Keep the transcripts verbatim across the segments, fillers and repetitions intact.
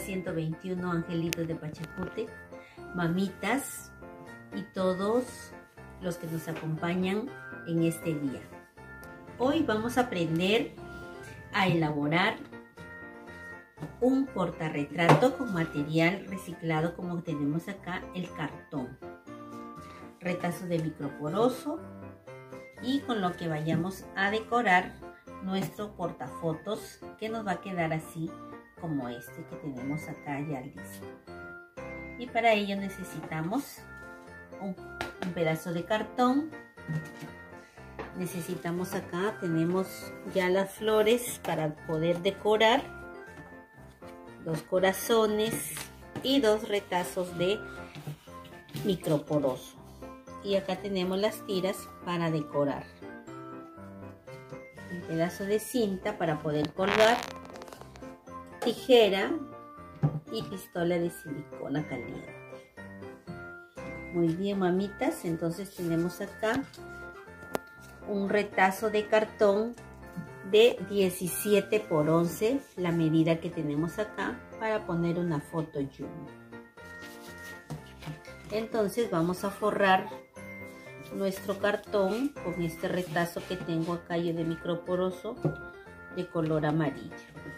ciento veintiuno Angelitos de Pachacútec, mamitas y todos los que nos acompañan en este día. Hoy vamos a aprender a elaborar un portarretrato con material reciclado como tenemos acá el cartón, retazo de microporoso y con lo que vayamos a decorar nuestro portafotos, que nos va a quedar así como este que tenemos acá ya listo. Y para ello necesitamos un, un pedazo de cartón. Necesitamos acá, tenemos ya las flores para poder decorar, dos corazones y dos retazos de microporoso. Y acá tenemos las tiras para decorar. Un pedazo de cinta para poder colgar, tijera y pistola de silicona caliente. Muy bien, mamitas, entonces tenemos acá un retazo de cartón de diecisiete por once, la medida que tenemos acá para poner una foto zoom. Entonces vamos a forrar nuestro cartón con este retazo que tengo acá yo de microporoso de color amarillo.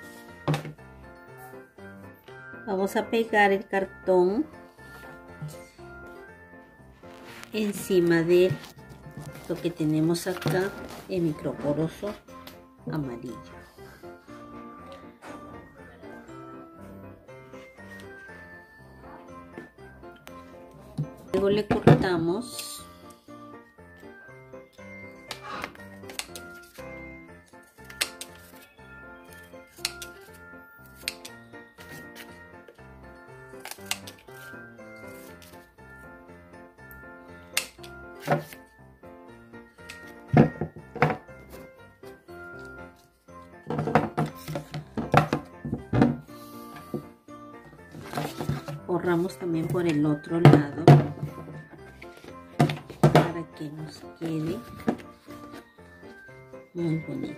Vamos a pegar el cartón encima de lo que tenemos acá en microporoso amarillo. Luego le cortamos forramos también por el otro lado para que nos quede muy bonito.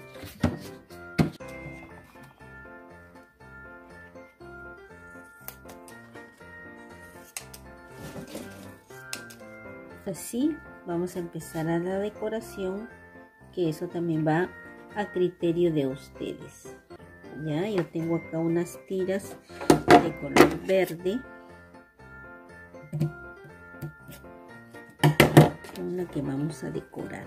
Así vamos a empezar a la decoración, que eso también va a criterio de ustedes. Ya, yo tengo acá unas tiras de color verde, una que vamos a decorar.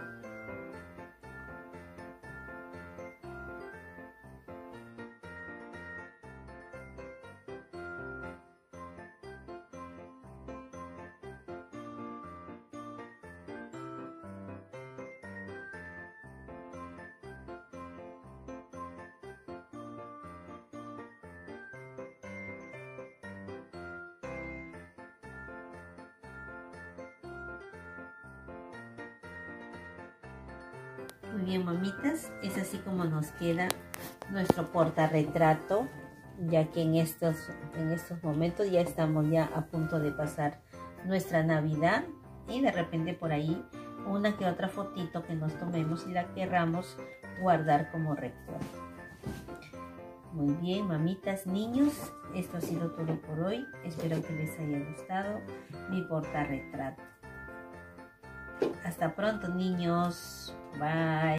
Muy bien, mamitas, es así como nos queda nuestro portarretrato, ya que en estos, en estos momentos ya estamos ya a punto de pasar nuestra Navidad y de repente por ahí una que otra fotito que nos tomemos y la querramos guardar como recuerdo. Muy bien, mamitas, niños, esto ha sido todo por hoy. Espero que les haya gustado mi portarretrato. Hasta pronto, niños. Bye.